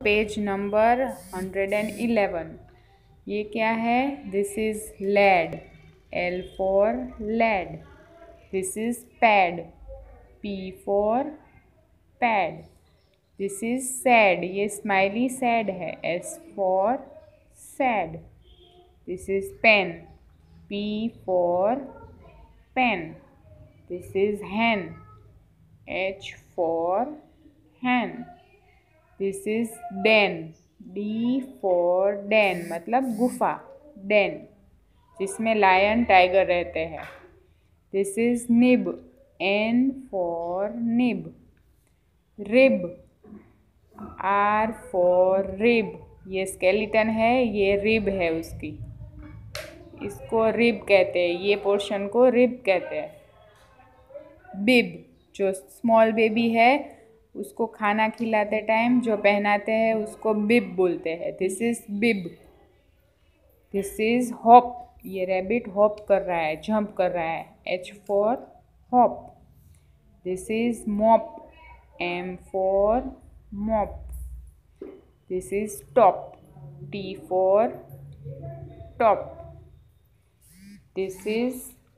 Page number 111। ये क्या है? This is led, L for led. This is pad, P for pad. This is sad, ये smiley sad है, S for sad. This is pen, P for pen. This is hen, H for hen। This is den, D for den मतलब गुफा, den जिसमें lion tiger रहते हैं। This is nib, N for nib। Rib, R for rib, ये skeleton है, ये rib है उसकी, इसको रिब कहते हैं, ये पोर्शन को रिब कहते हैं। बिब, जो स्मॉल बेबी है उसको खाना खिलाते टाइम जो पहनाते हैं उसको बिब बोलते हैं। This is bib. This is hop, ये रैबिट हॉप कर रहा है, जंप कर रहा है, H for hop. This is mop, M for mop. This is top, T for top. This is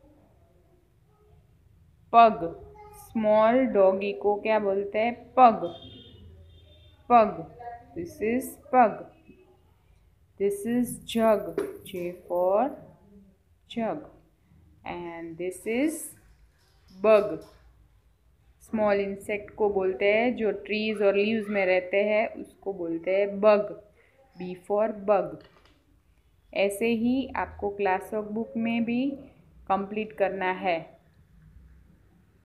pug, small doggy को क्या बोलते हैं? Pug, pug. This is pug. This is jug, J for jug. And this is bug, small insect को बोलते हैं जो trees और leaves में रहते हैं, उसको बोलते हैं बग, B फॉर बग। ऐसे ही आपको क्लास वर्क बुक में भी कंप्लीट करना है।